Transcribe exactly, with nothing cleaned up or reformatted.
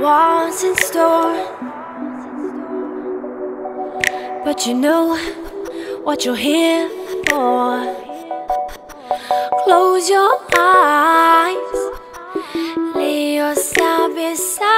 what's in store, but you know what you're here for. Close your eyes, lay yourself beside